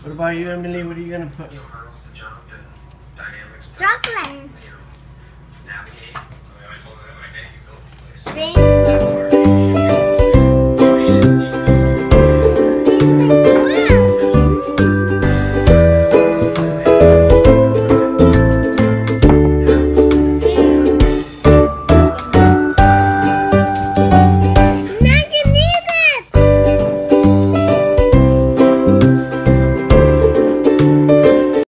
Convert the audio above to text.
What about you, Emily? What are you gonna put? Chocolate. Navigate.